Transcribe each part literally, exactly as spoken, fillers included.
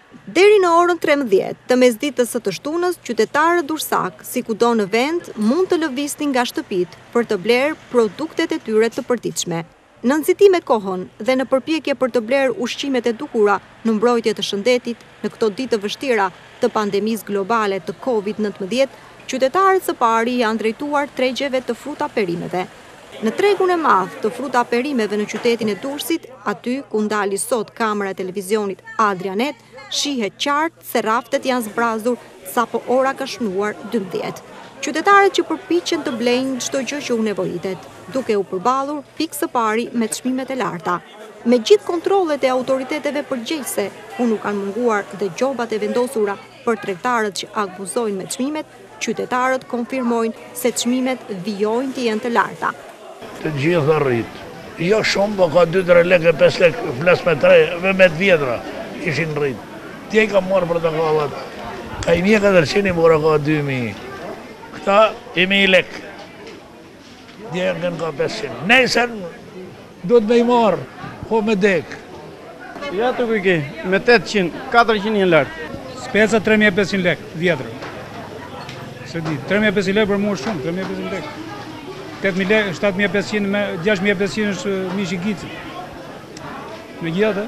Deri në orën trembëdhjetë të mesditës së të shtunës, qytetarët Durrësak, si kudo në vend, mund të lëviznin nga shtëpitë për të blerë produktet e tyre të përditshme. Në nxitim me kohën dhe në përpjekje për të blerë ushqimet e dukura në mbrojtje të shëndetit në këto ditë të vështira të pandemisë globale të COVID nineteen, qytetarët së pari janë drejtuar tregjeve të fruta perimeve. Në tregun e madh të fruta perimeve në qytetin e Durrësit, aty ku ndali sot kamera e televizionit Adrianet, shihet qartë se raftet janë zbrazur sapo ora ka shënuar dymbëdhjetë. Qytetarët që përpiqen të blejnë çdo gjë që u nevojitet, duke u përballur pikë së pari me çmimet e larta. Me gjithë kontrollet e autoriteteve përgjegjëse, ku nuk kanë munguar dhe gjobat e vendosura për tregtarët që abuzojnë me çmimet, qytetarët konfirmojnë se çmimet vijojnë të jenë të larta. Të gjitha rrit. Jo shumë, po ka dy tre lekë, pesë lekë, flas me tre, me të vjetra, ishin rrit. Tje ka marrë protokollat. Ka i mje katërqind, mora ka dy mijë. Këta i mijë lekë. Tje ka pesëqind. Nesër, do të me i marrë, po me dekë. Ja të kujke, me tetëqind, katërqind një lartë. Speca tre mijë e pesëqind lekë, vjetra. Se di, tre mijë e pesëqind lekë për mua shumë, tre mijë e pesëqind lekë. tetë mijë lekë, shtatë mijë e pesëqind, me gjashtë mijë e pesëqind është mishi gici. Me gjithë,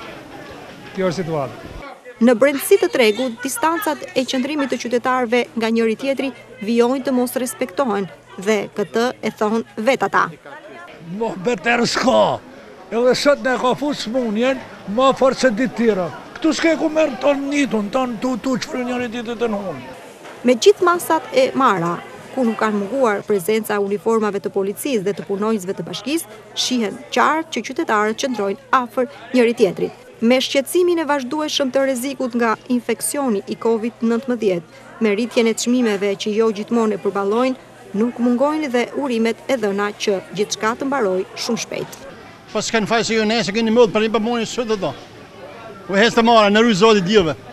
kjo është situatë. Në brendësi të tregut, distancat e qëndrimit të qytetarëve nga njëri tjetri vijojnë të mos respektohen dhe këtë e thonë vetë ata. Mo beter s'ka, edhe sot ne ka fu smunjen, ma forë se ditë tira. Këtu s'ke ku merë tonë njitun, tonë tu tu që fry njëri tjetër të nëhunë. Me gjithë masat e mara, ku nuk kanë munguar prezenca e uniformave të policisë dhe të punonjësve të bashkisë, shihen qartë që qytetarët qëndrojnë afër njëri tjetrit. Me shqetësimin e vazhdueshëm të rrezikut nga infeksioni i COVID nineteen, me rritjen e çmimeve që jo gjithmonë e përballojnë, nuk mungojnë dhe urimet e dhëna që gjithçka të mbarojë shumë shpejt. Po s'kan faj se jo nesër keni mëllë për një përmoni së të do. U hes të marë, në rrë zoti djeve.